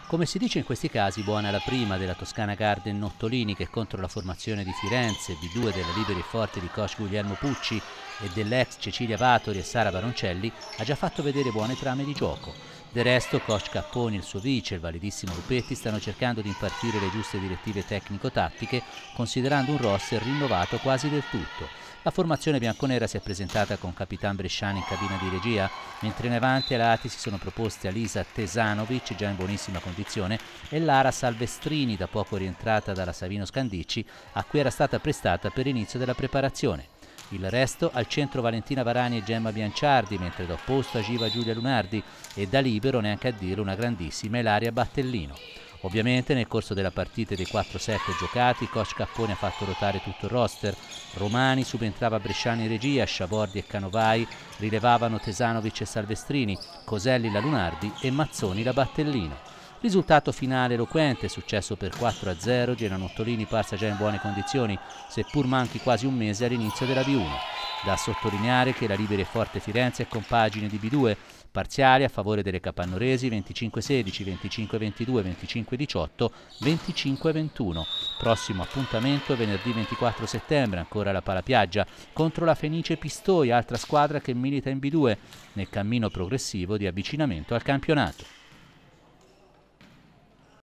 Come si dice in questi casi, buona la prima della Toscana Garden Nottolini, che contro la formazione di Firenze, B2 della Liberi e Forte di coach Guglielmo Pucci e dell'ex Cecilia Vatori e Sara Baroncelli, ha già fatto vedere buone trame di gioco. Del resto, coach Capponi e il suo vice, il validissimo Lupetti, stanno cercando di impartire le giuste direttive tecnico-tattiche, considerando un roster rinnovato quasi del tutto. La formazione bianconera si è presentata con Capitan Bresciani in cabina di regia, mentre in avanti ai lati si sono proposte Alisa Tesanovic, già in buonissima condizione, e Lara Salvestrini, da poco rientrata dalla Savino Scandicci, a cui era stata prestata per l'inizio della preparazione. Il resto al centro Valentina Varani e Gemma Bianciardi, mentre da opposto agiva Giulia Lunardi e da libero, neanche a dire, una grandissima Ilaria Battellino. Ovviamente nel corso della partita e dei 4 set giocati, coach Capponi ha fatto ruotare tutto il roster. Romani subentrava Bresciani in regia, Sciabordi e Canovai rilevavano Tesanovic e Salvestrini, Coselli la Lunardi e Mazzoni la Battellino. Risultato finale eloquente, successo per 4-0, Gena Nottolini parsa già in buone condizioni, seppur manchi quasi un mese all'inizio della B1. Da sottolineare che la Liberi e Forte Firenze è compagine di B2, parziali a favore delle capannoresi 25-16, 25-22, 25-18, 25-21. Prossimo appuntamento è venerdì 24 settembre, ancora alla Palapiaggia, contro la Fenice Pistoia, altra squadra che milita in B2, nel cammino progressivo di avvicinamento al campionato.